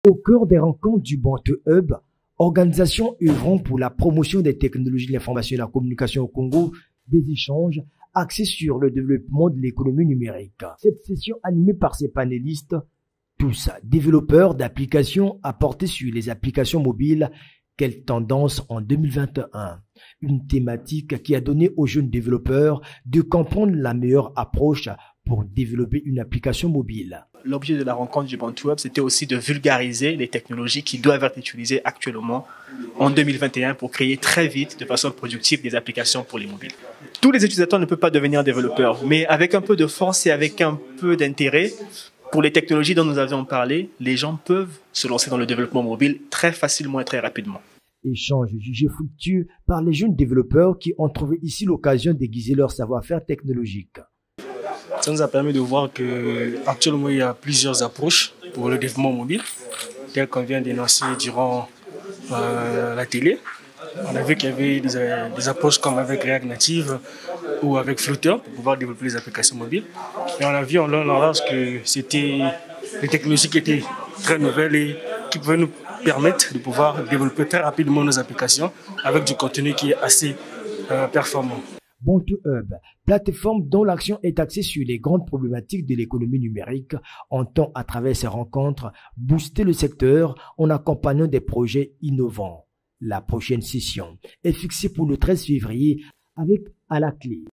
Au cœur des rencontres du Bantu Hub, organisation œuvrant pour la promotion des technologies de l'information et de la communication au Congo, des échanges axés sur le développement de l'économie numérique. Cette session animée par ses panélistes, tous développeurs d'applications à porter sur les applications mobiles, quelle tendance en 2021? Une thématique qui a donné aux jeunes développeurs de comprendre la meilleure approche pour développer une application mobile. L'objet de la rencontre du Bantu Hub, c'était aussi de vulgariser les technologies qui doivent être utilisées actuellement en 2021 pour créer très vite, de façon productive, des applications pour les mobiles. Tous les utilisateurs ne peuvent pas devenir développeurs, mais avec un peu de force et avec un peu d'intérêt, pour les technologies dont nous avions parlé, les gens peuvent se lancer dans le développement mobile très facilement et très rapidement. Échange jugé fructueux par les jeunes développeurs qui ont trouvé ici l'occasion d'aiguiser leur savoir-faire technologique. Ça nous a permis de voir qu'actuellement il y a plusieurs approches pour le développement mobile, telles qu'on vient d'énoncer durant la télé. On a vu qu'il y avait des approches comme avec React Native ou avec Flutter pour pouvoir développer les applications mobiles. Et on a vu en long et en large que c'était des technologies qui étaient très nouvelles et qui pouvaient nous permettre de pouvoir développer très rapidement nos applications avec du contenu qui est assez performant. Bantu Hub, plateforme dont l'action est axée sur les grandes problématiques de l'économie numérique, entend à travers ces rencontres booster le secteur en accompagnant des projets innovants. La prochaine session est fixée pour le 13 février avec à la clé